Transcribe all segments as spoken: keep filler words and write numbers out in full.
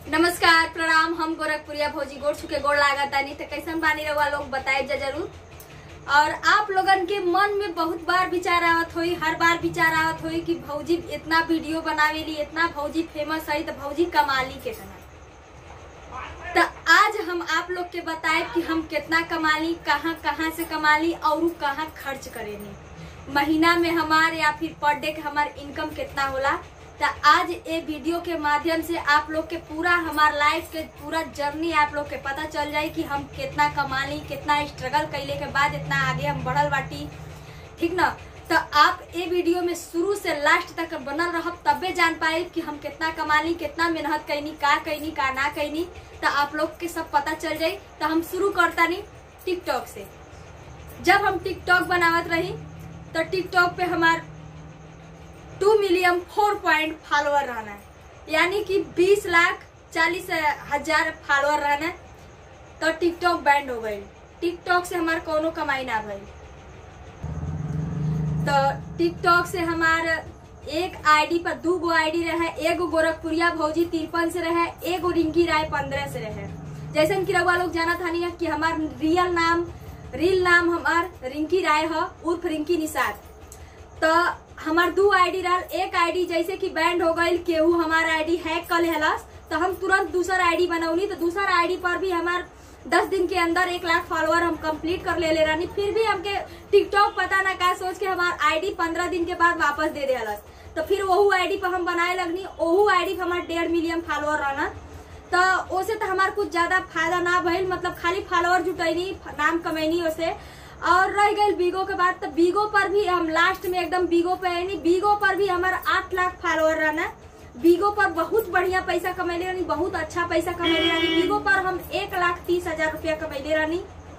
नमस्कार प्रणाम। हम गोरखपुरिया भौजी गोड़ छुके गोड़ लागत नहीं तो कैसन बानी रहुआ लोग बताए जरूर। और आप लोगन के मन में बहुत बार विचार आवत होई, हर बार विचार आवत होई कि भौजी इतना वीडियो बनावेली, इतना भौजी फेमस है तो भौजी कमाली कितना। तो आज हम आप लोग के बताए कि हम कितना कमाली, कहाँ कहाँ से कमाली और कहाँ खर्च करेनी, महीना में हमारे या फिर पर डे के हमार इनकम कितना होला। तो आज ये वीडियो के माध्यम से आप लोग के पूरा हमार लाइफ के पूरा जर्नी आप लोग के पता चल जाए कि हम कितना कमाली, कितना स्ट्रगल कैले के बाद इतना आगे हम बढ़ल बाटी, ठीक ना। तो आप ये वीडियो में शुरू से लास्ट तक बनल रहब तबे जान पाए कि हम कितना कमाली, कितना मेहनत कैनी, का कैनी का ना कैनी। तो आप लोग के सब पता चल जाये। तो हम शुरू करता नहीं टिकटॉक से। जब हम टिकटॉक बनावत रही तो टिकटॉक पे हमार two million four point follower रहना है, यानी कि बीस लाख चालीस हजार फॉलोअर रहना है। तो टिकटॉक बैंड हो गई। टिकटॉक से हमार कोनो कमाई ना भई। तो टिकटॉक से हमार एक आईडी पर दो गो आईडी रहे, एगो गोरखपुरिया भौजी तिरपन से रहे, एगो रिंकी राय पंद्रह से रहे। जैसे कि रउआ लोग जाना था नहीं कि हमार रियल नाम रियल नाम हमार रिंकी राय है उर्फ रिंकी निषाद। तो हमार दो आईडी रहा, एक आईडी जैसे कि बैंड हो गई, केहू हमार आईडी हैक कर लेहलस तो हम तुरंत दूसरा आईडी बनौनी। तो दूसरा आईडी पर भी हमार दस दिन के अंदर एक लाख फॉलोअर हम कंप्लीट कर ले ले रानी। फिर भी हमके टिकटॉक पता ना का सोच के हमार आईडी पंद्रह दिन के बाद वापस दे देहलस। तो फिर वहू आईडी पर हम बनाए लगनी, वहू आईडी पर हमार डेढ़ मिलियन फॉलोअर रहना। तो ओसे तो हमार कुछ ज्यादा फायदा ना भइल, मतलब खाली फॉलोअर जुटैनी, नाम कमैनी ओसे। और रह गई बीगो के बाद। तो बीगो पर भी हम लास्ट में एकदम बीगो पे आईनी। बीगो पर भी हमारा आठ लाख फॉलोअर रहना। बीगो पर बहुत बढ़िया पैसा कमैले रहनी, बहुत अच्छा पैसा कमैले रहनी। बीगो पर हम एक लाख तीस हजार रुपया कमैले रहनी,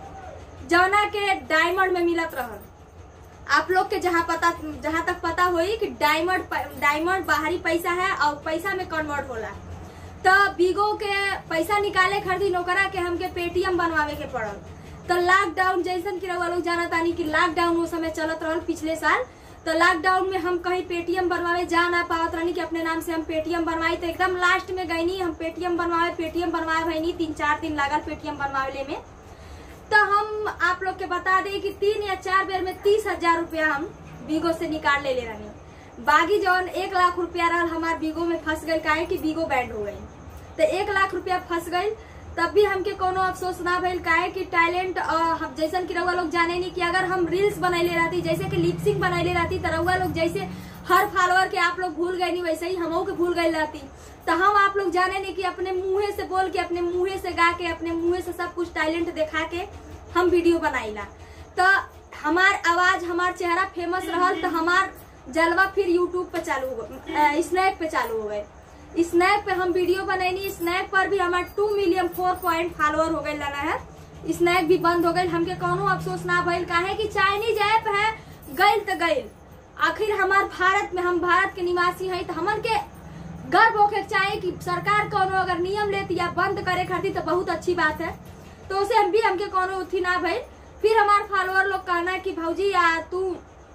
जौना के डायमंड में मिलत रहल। आप लोग के जहाँ पता जहाँ तक पता होई कि डायमंड डायमंड बाहरी पैसा है और पैसा में कन्वर्ट होला। तो बीगो के पैसा निकाले खातिर ओकरा के हमके पेटीएम बनवावे के पड़ल। तो लॉकडाउन जैसन कि रउआ लोग जाना तानी कि लॉकडाउन वो समय चलत रहल पिछले साल। तो लॉकडाउन में हम कहीं पेटीएम बनवावे जा ना पावत रहनी कि अपने नाम से हम पेटीएम बनवाई। तो एकदम लास्ट में गईनी हम पेटीएम बनवावे पेटीएम बनवाए भईनी, तीन चार दिन लागल पेटीएम बनवावे में। तो हम आप लोग के बता दे कि तीन या चार बेर में तीस हजार रुपया हम बीगो से निकाल ले ले रहनी। बाकी जौन एक लाख रुपया रहल हमार बीगो में फंस गई, काहे कि बीगो बैंड हो गई। तो एक लाख रुपया फंस गई, तब भी हमके कोनो अफसोस ना भइल, काहे कि टैलेंट हम जैसन कि रउआ लोग जाने नहीं कि अगर हम रील्स बनैले रहती, जैसे कि लिपसिंग बनैले रहती, तो रउआ लोग जैसे हर फॉलोअर के आप लोग भूल गए नहीं, वैसे ही हमहू के भूल गए रहती। तो हम आप लोग जाने नहीं कि अपने मुंहे से बोल के, अपने मुंहे से गा के, अपने मुंहे से सब कुछ टैलेंट दिखा के हम वीडियो बनाईला। तो हमार आवाज, हमार चेहरा फेमस रहल। तो हमार जलवा फिर यूट्यूब पे चालू हो, स्नैप पे चालू हो गए। स्नैप पे हम वीडियो बनैनी, स्नैप पर भी हमारे two million four point follower हो गए लगा है। स्नैप भी बंद हो गए, हमके कोनो अफसोस ना भइल, काहे कि चाइनीज ऐप है, गइल तो गइल। आखिर हमार भारत में, हम भारत के निवासी हैं, तो हमन के गर्व होके चाहिए कि सरकार कोनो अगर नियम लेती या बंद करे खातिर तो बहुत अच्छी बात है। तो उसे हम भी हमके कोनो उठी ना भइल। फिर हमार फॉलोअर लोग कहना कि भौजी या तू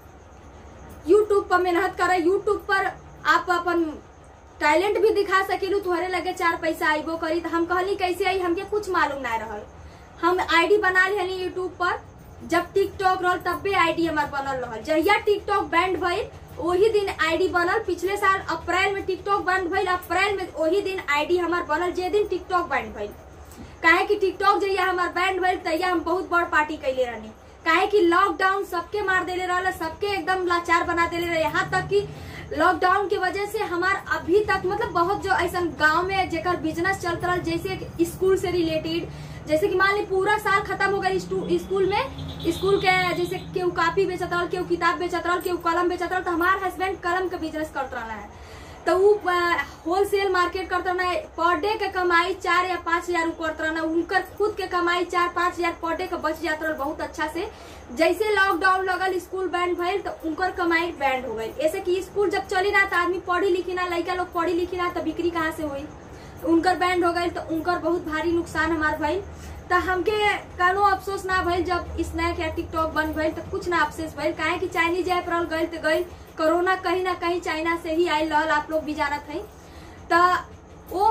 यूट्यूब पर मेहनत करे, यूट्यूब पर आप अपन टैलेंट भी दिखा सकेलू, तुहरे लगे चार पैसा आईबो करी। तो हम कहली कैसे आई, हमके कुछ मालूम ना रहल। हम आईडी बना ली यूट्यूब पर, जब टिकटॉक रहल तब भी आईडी हमार बनल रहल। जहिया टिकटॉक बैंड भइल वही दिन आईडी बनल। पिछले साल अप्रैल में टिकटॉक बंद भइल, अप्रैल में वही दिन आईडी हमार बनल जे दिन टिकटॉक बैंड भइल। काहे कि टिकटॉक जहिया हमार बैंड भइल तहिया हम बहुत बड़ पार्टी कैले रहनी, काहे कि लॉकडाउन सबके मार देले रहल, सबके एकदम लाचार बना देले रहे। यहाँ तक कि लॉकडाउन की वजह से हमार अभी तक मतलब बहुत जो ऐसा गांव में जेकर बिजनेस चलता रहा, जैसे स्कूल से रिलेटेड, जैसे कि मान ली पूरा साल खत्म हो गई स्कूल में, स्कूल के जैसे केहू कॉपी बेचत रहल, केहू किताब बेचत रहल, केहू कलम बेचत रहल। तो हमार हस्बैंड कलम का बिजनेस करत रहा है, तो वो होलसेल मार्केट करता रहा। पर डे के कमाई चार या पांच हजार करता रहा, उनकर खुद के कमाई चार पांच हजार पर डे का बच जाता रहा बहुत अच्छा से। जैसे लॉकडाउन लगल, स्कूल बैंड भइल, तो उनकर कमाई बैंड हो गई। ऐसे कि स्कूल जब चली ना तो आदमी पढ़ी लिखी ना, लड़का लोग पढ़ी लिखी ना, तो बिक्री कहाँ से हुई। उनकर बैंड हो गई, तो उनकर बहुत भारी नुकसान हमार भइल। तो हमके कानो अफसोस ना भइल जब स्नैप या टिकटॉक बंद भइल, तो कुछ ना अफसोस भइल, काहे कि चाइनीज ऐप रहल, गइल तो गइल। कोरोना कहीं ना कहीं चाइना से ही आयल रहल, आप लोग भी जानत है। तो वो हमार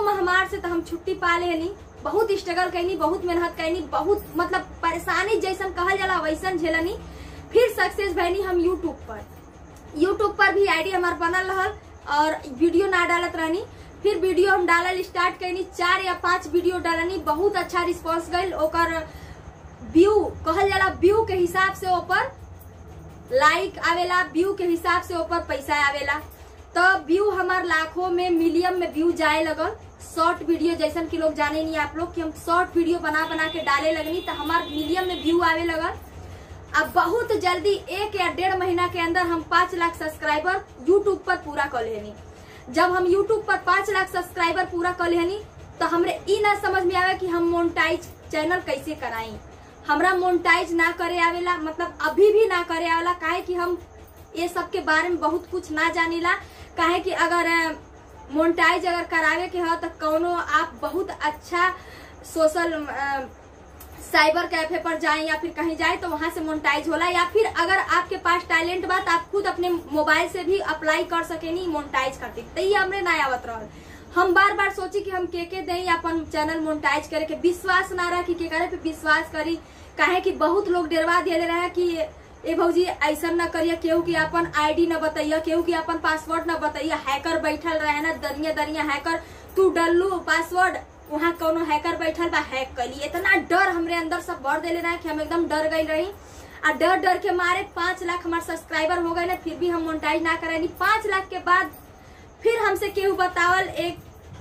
से तो हम छुट्टी पा लेनी, बहुत स्ट्रगल कैनी, बहुत मेहनत कैनी, बहुत मतलब परेशानी जैसन कहल जाला वैसन झेलनी, फिर सक्सेस भैनी हम यूट्यूब पर। यूट्यूब पर भी आईडी हमार बनल रहल और वीडियो ना डालत रहनी, फिर वीडियो हम डालल स्टार्ट कैनी, चार या पांच वीडियो डालनी, बहुत अच्छा रिस्पांस गइल। ओकर व्यू कहल जाला, व्यू के हिसाब से ऊपर लाइक आवेला, व्यू के हिसाब से ऊपर पैसा आवेला। तो व्यू हमार लाखों में मिलियन में व्यू जाए लगल। शॉर्ट वीडियो जैसन कि लोग जाने नहीं आप लोग कि हम शॉर्ट वीडियो बना बना के डाले लगनी, तो हमार मिलियन में व्यू आवे लगल। अब बहुत जल्दी एक या डेढ़ महीना के अंदर हम पांच लाख सब्सक्राइबर यूट्यूब पर पूरा कर लेनी। जब हम यूट्यूब पर पांच लाख सब्सक्राइबर पूरा कर लेनी तो हमरे ई ना समझ में आवे कि हम मोनेटाइज चैनल कैसे कराई। हमरा मोनेटाइज ना करे आवेला, मतलब अभी भी ना करे आवेला, काहे कि हम ये सब के बारे में बहुत कुछ ना जानीला। काहे कि अगर मोनेटाइज अगर करावे के हो तो कौनो आप बहुत अच्छा सोशल साइबर कैफे पर जाएं या फिर कहीं जाए तो वहां से मोनेटाइज होला, या फिर अगर आपके पास टैलेंट बा तो आप खुद अपने मोबाइल से भी अप्लाई कर सकेनी मोनेटाइज खातिर। तो ये हमरे ना आवत रहल। हम बार बार सोची कि हम के के दें अपन चैनल मोनेटाइज करे के, विश्वास ना रहा कि के करे पे विश्वास करी। काहे कि बहुत लोग डरवा दिए रहे कि ए भौजी ऐसा न करिए, केहू की अपन आईडी न बताइए, केहू की अपन पासवर्ड न बताइए, हैकर बैठल रहे ना दरिया दरिया हैकर, तू डल्लू पासवर्ड वहाँ कोनो हैकर बैठल बा हैक कली। इतना डर हमरे अंदर सब भर देले रहा कि हम एकदम डर गई रही। और डर डर के मारे पांच लाख हमारे सब्सक्राइबर हो गए ना, फिर भी हम मोनेटाइज ना करेनी। पांच लाख के बाद फिर हमसे केहू बतावल एक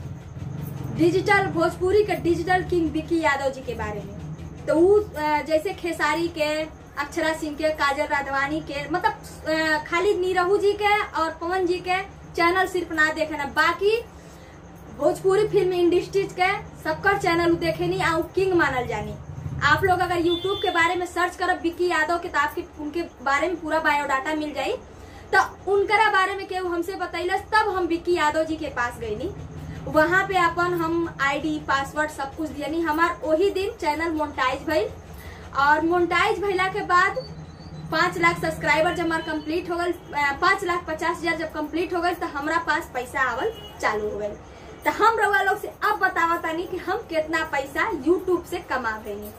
डिजिटल भोजपुरी के डिजिटल किंग विक्की यादव जी के बारे में। तो वो जैसे खेसारी के, अक्षरा सिंह के, काजल राघवानी के, मतलब खाली नीरहू जी के और पवन जी के चैनल सिर्फ ना देखे ना, बाकी भोजपुरी फिल्म इंडस्ट्री के सबका चैनल देखे नहीं आ किंग मानल जानी। आप लोग अगर यूट्यूब के बारे में सर्च करब विक्की यादव के तो आपके उनके बारे में पूरा बायोडाटा मिल जाये। तो उनकरा बारे में केहू हमसे बतैलस, तब हम विक्की यादव जी के पास गईनी। वहां पे अपन हम आईडी पासवर्ड सब कुछ दियनी। हमार वही दिन चैनल मोनेटाइज भइल और मोनेटाइज भइला के बाद पांच लाख सब्सक्राइबर जब हमार कंप्लीट हो गए, पांच लाख पचास हजार जब कंप्लीट हो गए तो हमारा पास पैसा आवल चालू हो गए। तो हम रउआ लोग से अब बतावा तानी कि हम कितना पैसा यूट्यूब से कमा गईनी।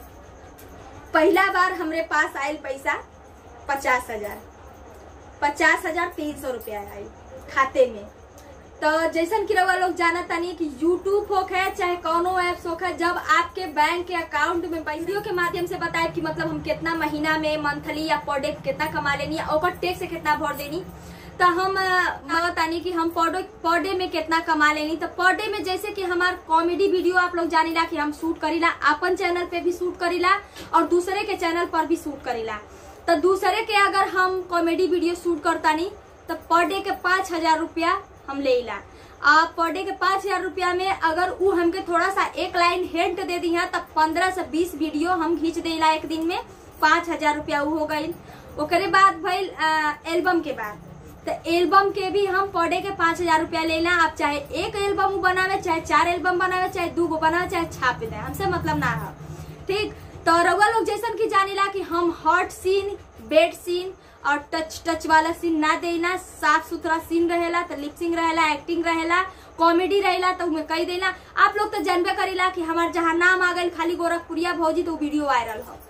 पहला बार हमरे पास आयल पैसा पचास हजार पचास हजार तीन सौ रुपया आई खाते में। तो जैसन कि रउआ लोग जाना तानी कि यूट्यूब होखे चाहे कोनो ऐप्स होखे, जब आपके बैंक के अकाउंट में पैसे के माध्यम से बताए कि मतलब हम कितना महीना में, मंथली या पर डे कितना कमा लेनी, और टैक्स कितना भर देनी, तो हम बतानी कि हम पर डे में कितना कमा लेनी। तो पर डे में जैसे कि हमार कॉमेडी वीडियो आप लोग जानीला कि हम शूट करीला, अपन चैनल पे भी शूट करीला और दूसरे के चैनल पर भी शूट करीला। तो दूसरे के अगर हम कॉमेडी वीडियो शूट करतानी तो पर डे के पांच हजार रुपया हम ले ला। आप पर डे के पांच हजार रुपया में अगर वो हमके थोड़ा सा एक लाइन हिंट दे दी है तब पंद्रह से बीस वीडियो हम खींच देला एक दिन में, पांच हजार रुपया हो गई। ओकरे बाद भइल एल्बम के बाद, तो एल्बम के भी हम पर डे के पांच हजार रुपया लेना। आप चाहे एक एल्बम बनावे, चाहे चार एल्बम बनावे, चाहे दो गो बनावे, चाहे छाप दे, हमसे मतलब ना है। ठीक, तो रउआ लोग जैसन की जानीला कि हम हॉट सीन, बेड सीन और टच टच वाला सीन ना देना, साफ सुथरा सीन रहेला तो लिपसिंग रहेला, एक्टिंग रहेला, कॉमेडी रहेला तो उमें कही देला। आप लोग तो जानबे करीला कि हमार जहाँ नाम आ गई खाली गोरखपुरिया भौजी तो वीडियो वायरल हो।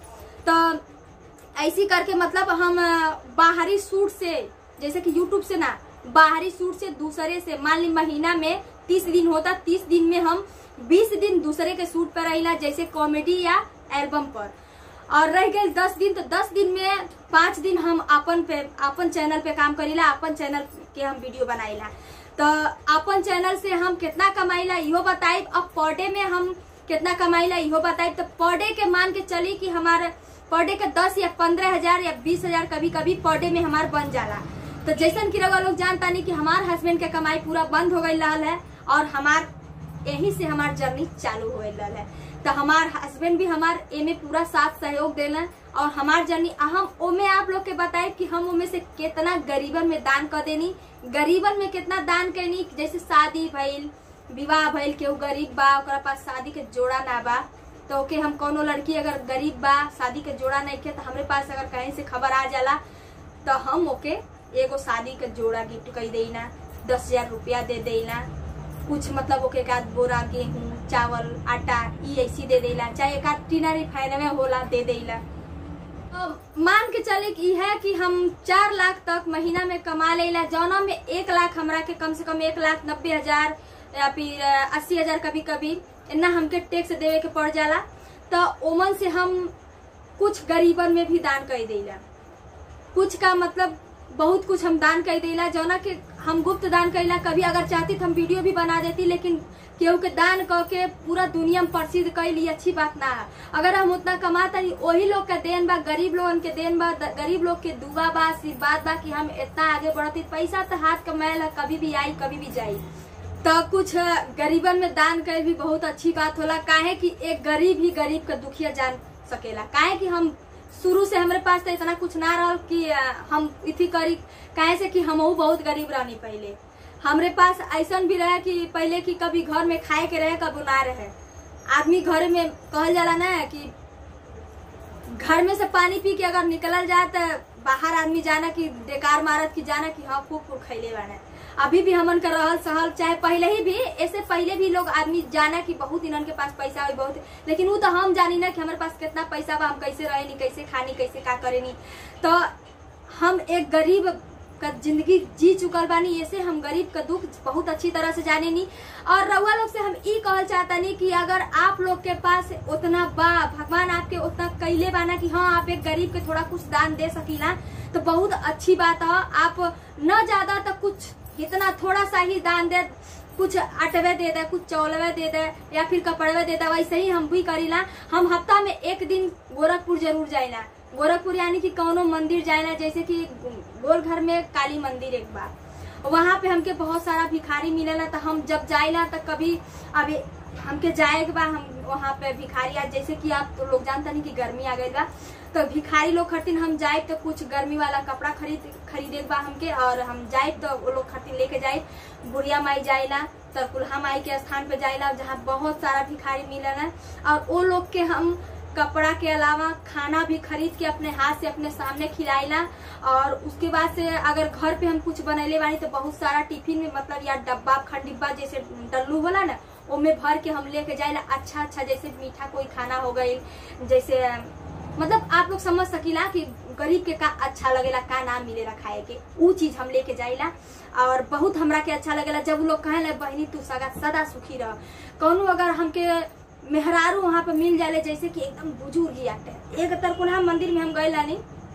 तो ऐसी करके मतलब हम बाहरी शूट से, जैसे कि यूट्यूब से ना, बाहरी शूट से दूसरे से, मान ली महीना में तीस दिन होता, तीस दिन में हम बीस दिन दूसरे के शूट पर रहिला, जैसे कॉमेडी या एल्बम पर, और रह गए दस दिन तो दस दिन में पांच दिन हम अपन पे अपन चैनल पे काम करीला, अपन चैनल के हम वीडियो बनाईला। तो अपन चैनल से हम कितना कमाईला इहो बताइब, अब पर डे में हम कितना कमाईला इहो बताइब। तो पर डे के मान के चली कि हमारे पर डे के दस या पंद्रह हजार या बीस हजार कभी कभी पर डे में हमार बन जाला। तो जैसन कि रउआ लोग जानता नहीं कि हमार हस्बैंड के कमाई पूरा बंद हो गई रहल है और हमार यही से हमार जर्नी चालू हो गई रहल है। तो हमार हस्बैंड भी हमार एमे पूरा साथ सहयोग देना और हमार जर्नी हम ओमे आप लोग के बताए कि हम ओमे से कितना गरीबन में दान कर देनी, गरीबन में कितना दान करनी। जैसे शादी भइल, विवाह भइल, केहू गरीब बा ओकरा पास शादी के जोड़ा ना बा, तो ओके हम कोनो लड़की अगर गरीब बा शादी के जोड़ा नहीं के, तो हमरे पास अगर कहीं से खबर आ जाला तो हम ओके एगो शादी के जोड़ा गिफ्ट कर देना, दस हजार रुपया दे देना, कुछ मतलब ओके का बोरा गेहूँ चावल आटा ई ऐसी दे देला, चाहे एक आध टीना रिफाइन में होला दे देला। मान के चले कि है कि हम चार लाख तक महीना में कमा लेला, जौना में एक लाख हमरा के कम से कम एक लाख नब्बे हजार या फिर अस्सी हजार कभी कभी इतना हमके टैक्स देवे के पड़ जाला। तो ओमन से हम कुछ गरीबन में भी दान कर देला, कुछ का मतलब बहुत कुछ हम दान कर देला, जौना के हम गुप्त दान करेला। कभी अगर चाहती तो हम वीडियो भी बना देती, लेकिन केहू के दान करके पूरा दुनिया में प्रसिद्ध कर ली अच्छी बात ना है। अगर हम उतना कमाता नहीं, वही लोग का देन बा, गरीब लोगन के देन बा, गरीब लोग के दुआ बा, आशीर्वाद बा कि हम इतना आगे बढ़ती। पैसा तो हाथ कमाएला, कभी भी आई कभी भी जाई। तो कुछ गरीबन में दान करे भी बहुत अच्छी बात होला, काहे कि एक गरीब ही गरीब का दुखिया जान सकेला। काहे कि हम शुरू से हमारे पास तो इतना कुछ ना रहा कि हम इथी करी, काहे से कि हम बहुत गरीब रहनी। पहले हमरे पास ऐसा भी रहा कि पहले कि कभी घर में खाए के रहे कभी ना रहे। आदमी घर में कहल जाला ना कि घर में से पानी पी के अगर निकलल जाए तो बाहर आदमी जाना कि बेकार मारत की जाना कि हाँ खूब खूब खैले बाने। अभी भी हमन का रहल सहल, चाहे पहले ही भी ऐसे पहले भी लोग आदमी जाना कि बहुत इनन के पास पैसा हो बहुत, लेकिन वो तो हम जानी ना कि हमारे पास कितना पैसा बा, हम कैसे रहे नी, कैसे खानी, कैसे का करे नी। तो हम एक गरीब का जिंदगी जी चुकल बानी, ऐसे हम गरीब का दुख बहुत अच्छी तरह से जाने नी। और रउआ लोग से हम ई कहल चाहता नहीं कि अगर आप लोग के पास उतना बा, भगवान आपके उतना कैले बाना कि हाँ आप एक गरीब के थोड़ा कुछ दान दे सकीला, तो बहुत अच्छी बात है। आप न ज्यादा तो कुछ इतना थोड़ा सा ही दान दे, कुछ आटवे दे दे, कुछ चौलवे दे दे या फिर कपड़वे दे दे, वैसे ही हम भी करीला। हम हफ्ता में एक दिन गोरखपुर जरूर जाइला, गोरखपुर यानी कि कौनो मंदिर जाइला, जैसे कि गोलघर में काली मंदिर एक बार, वहाँ पे हमके बहुत सारा भिखारी मिलेला। तो हम जब जाइला तो कभी अभी हमके जाए के बाद हम वहाँ पे भिखारी आज, जैसे कि आप तो लोग जानता नहीं कि गर्मी आ गई बा, तो भिखारी लोग खरीद हम जाए तो कुछ गर्मी वाला कपड़ा खरीद खरीदे बा हमके, और हम जाए तो वो लोग खरीद लेके जाए। बुढ़िया माई जाइला, तरकुलहा माई के स्थान पे जाइला जहाँ बहुत सारा भिखारी मिलेला, और वो लोग के हम कपड़ा के अलावा खाना भी खरीद के अपने हाथ से अपने सामने खिलाइला। और उसके बाद से अगर घर पे हम कुछ बनैले बानी तो बहुत सारा टिफिन में मतलब या डब्बा खंड डिब्बा जैसे डल्लू होला ना, उनमें भर के हम लेके जाइला। अच्छा अच्छा जैसे मीठा कोई खाना हो गई, जैसे मतलब आप लोग समझ सकीला कि गरीब के का अच्छा लगेला, का नाम मिलेला खाए के, वो चीज हम लेके जाइला। और बहुत हमरा के अच्छा लगेला जब वो लोग कहे बहनी तू सदा सदा सुखी रह। कौनो अगर हमके मेहरारू वहाँ पे मिल जाले जैसे कि एकदम बुजुर्ग ही आते। एक तरकुलहा मंदिर में हम गए लानी,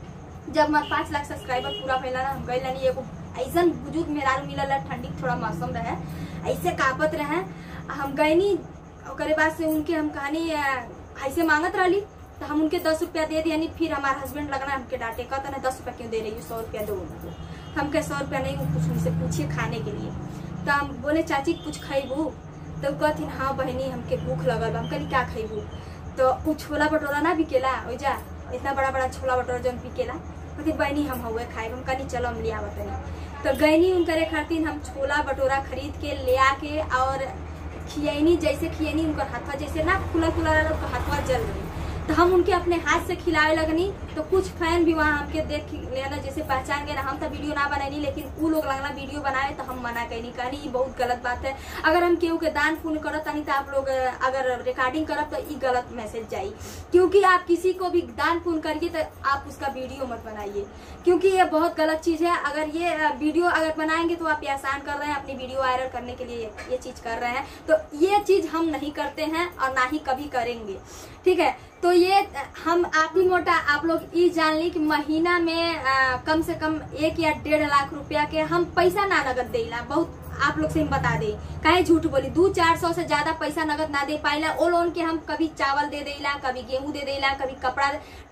जब हमारे पांच लाख सब्सक्राइबर पूरा फैला ना, हम गए लानी, एगो ऐसा बुजुर्ग मेहरारू मिलल, ठंडी थोड़ा मौसम रहे, ऐसे कापत रहे। हम गईनी, ओकरे बाद से उनके हम कहानी ऐसे मांगत रही, तो हम उनके दस रुपया दे दिया। फिर हमारे हस्बैंड लगना हमके डांटे, कहता ना दस रुपया क्यों दे रही हो, सौ रुपया दो उनको। हम कह सौ रुपया नहीं, कुछ उनसे पूछिए खाने के लिए। तो हम बोले चाची कुछ खैबू, तो कहथिन हाँ बहनी हमके भूख लगल। हम कहनी क्या खैबू, तो वो छोला भटूरा ना बिकेला ओइजा, इतना बड़ा बड़ा छोला भटूरा जौन बिकेला, कहती बहनी हम हुए खाए। हम कहनी चलो हम ले आवतनी। तो गईनी उनकरे खातिर हम छोला भटूरा खरीद के ले आके और खियनी, जैसे खियनी उनका हाथवा जैसे ना खुला खुला हाथवा जल रही, तो हम उनके अपने हाथ से खिलावे लगनी। तो कुछ फैन भी वहाँ हमके देख लेना जैसे पहचान गए ना। हम तो वीडियो ना बनानी, लेकिन वो लोग लगना वीडियो बनाए, तो हम मना कहनी कहनी ये बहुत गलत बात है। अगर हम केहू के दान पुण्य करत नहीं तो आप लोग अगर रिकॉर्डिंग करब तो ये गलत मैसेज जाई, क्योंकि आप किसी को भी दान पुण्य करिए तो आप उसका वीडियो मत बनाइए, क्योंकि ये बहुत गलत चीज है। अगर ये वीडियो अगर बनाएंगे तो आप ये आसान कर रहे हैं, अपनी वीडियो वायरल करने के लिए ये चीज कर रहे हैं। तो ये चीज हम नहीं करते हैं और ना ही कभी करेंगे, ठीक है। तो ये हम आप ही मोटा आप लोग ये जान ली कि महीना में आ, कम से कम एक या डेढ़ लाख रुपया के हम पैसा ना नगद देला। बहुत आप लोग से हम बता दे, काहे झूठ बोली, दो चार सौ से ज्यादा पैसा नगद ना दे पाइला। ओ लोन के हम कभी चावल दे देला, कभी गेहूं दे देला, कभी कपड़ा।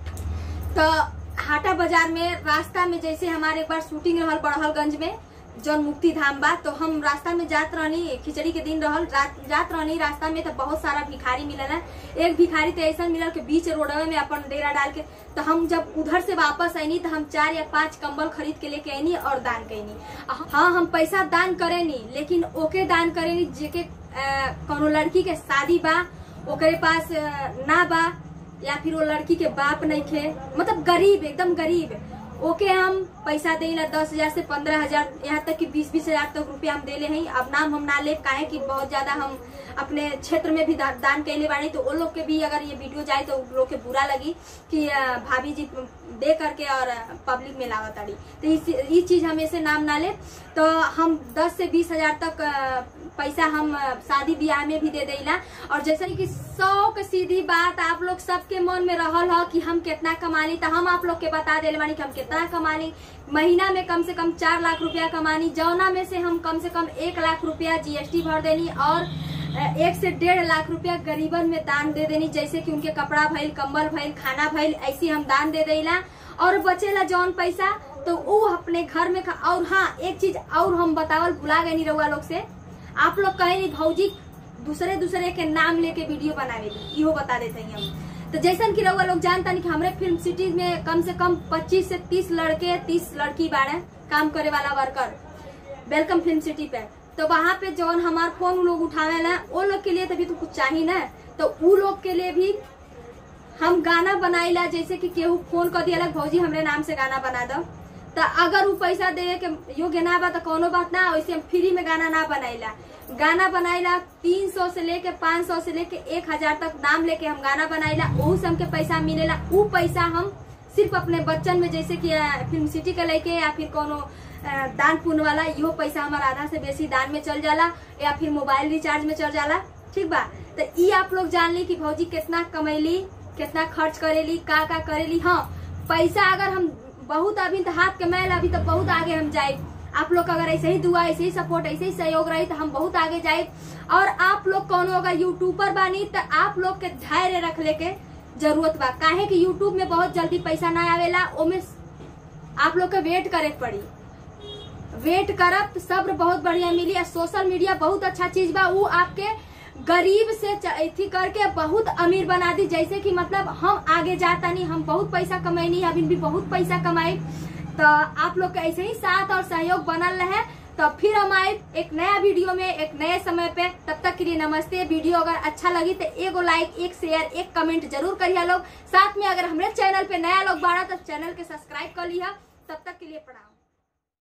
तो हाटा बाजार में रास्ता में जैसे हमारे एक बार शूटिंग रहल बड़हलगंज में जौन मुक्ति धाम बा, तो हम रास्ता में जात रहनी, खिचड़ी के दिन रहल, जात रहनी रास्ता में, तो बहुत सारा भिखारी मिलल। एक भिखारी तो ऐसा मिलल के बीच रोडवे में अपन डेरा डाल के। तो हम जब उधर से वापस आईनी तो हम चार या पांच कंबल खरीद के लेके आईनी और दान कैनी। हाँ हम पैसा दान करेनी, लेकिन ओके दान करेनी जेके कोनो लड़की के शादी बा, ओकरे पास ना बा, या फिर वो लड़की के बाप नहीं खे, मतलब गरीब एकदम गरीब, ओके हम पैसा देला दस हजार से पंद्रह हजार यहाँ तक कि बीस बीस हजार तक रुपया हम देले हैं। अब नाम हम ना ले, काहे कि बहुत ज्यादा हम अपने क्षेत्र में भी दा, दान कैले बानी, तो वो लोग के भी अगर ये वीडियो जाए तो उन लोग के बुरा लगी कि भाभी जी दे करके और पब्लिक में लावा ताड़ी। तो ये चीज हम ऐसे नाम ना ले, तो हम दस से बीस हजार तक पैसा हम शादी ब्याह में भी दे देला। और जैसे कि सौ की सीधी बात आप लोग सबके मन में रहल हो कि हम कितना कमानी, तो हम आप लोग के बता देले बानी कि हम कितना कमानी। महीना में कम से कम चार लाख रुपया कमानी, जौना में से हम कम से कम एक लाख रुपया जीएसटी भर देनी और एक से डेढ़ लाख रुपया गरीबन में दान दे देनी, जैसे कि उनके कपड़ा भइल, कंबल भइल, खाना भइल, ऐसी हम दान दे देला। और बचेला जौन पैसा तो वो अपने घर में। और हाँ, एक चीज और हम बतावल भुला गए नहीं रउआ लोग से, आप लोग कहे भौजी दूसरे दूसरे के नाम लेके वीडियो बनावे, इहो बता देते हैं हम। तो जैसन कि रउआ लोग जानता नहीं कि हमारे फिल्म सिटी में कम से कम पच्चीस से तीस लड़के तीस लड़की बाड़े काम करे वाला वर्कर वेलकम फिल्म सिटी पे। तो वहाँ पे जौन हमार फोन लोग उठावे ना, वो लोग के लिए तभी तो कुछ चाहिए ना, तो वो लोग के लिए भी हम गाना बनाईला। जैसे कि केहू फोन कर दिया भौजी हमरे नाम से गाना बना दो, तो अगर वो पैसा दे के योग्य ना बा तो कोनो बात ना, वैसे हम फ्री में गाना ना बनाईला। गाना बनाईला तीन सौ से लेके पाँच सौ से लेके एक हजार तक नाम लेके हम गाना बनाईला, वहू से हमके पैसा मिलेला। वो पैसा हम सिर्फ अपने बच्चन में, जैसे कि फिल्म सिटी के लेके या फिर कोनो दान पुण्य वाला, यो पैसा हमारा आधा से बेसी दान में चल जाला या फिर मोबाइल रिचार्ज में चल जाला। ठीक बा, तो ये आप लोग जान ली कि भौजी कितना कमैली, कितना खर्च करेली, का का करेली। हाँ, पैसा अगर हम बहुत अभी तो हाथ के मैल अभी तो बहुत आगे हम जाए। आप लोग अगर ऐसे ही दुआ, ऐसे ही सपोर्ट, ऐसे ही सहयोग रही तो हम बहुत आगे जाए। और आप लोग कौनो अगर यूट्यूबर बानी तो आप लोग के धैर्य रख लेके जरूरत बा, काहे कि यूट्यूब में बहुत जल्दी पैसा ना आवेला, ओमे आप लोग के वेट करे पड़ी। वेट करब तो सब्र बहुत बढ़िया मिली। और सोशल मीडिया बहुत अच्छा चीज बा, वो आपके गरीब से अथी करके बहुत अमीर बना दी। जैसे कि मतलब हम आगे जाता नहीं, हम बहुत पैसा कमाई, अभी भी बहुत पैसा कमाई। तो आप लोग का ऐसे ही साथ और सहयोग बनल रहे। तो फिर हम आए एक नया वीडियो में एक नए समय पे, तब तक के लिए नमस्ते। वीडियो अगर अच्छा लगी तो एगो लाइक, एक शेयर, एक कमेंट जरूर करिए लोग। साथ में अगर हमारे चैनल पे नया लोग बाड़ा तो चैनल के सब्सक्राइब कर लिया। तब तक के लिए प्रणाम।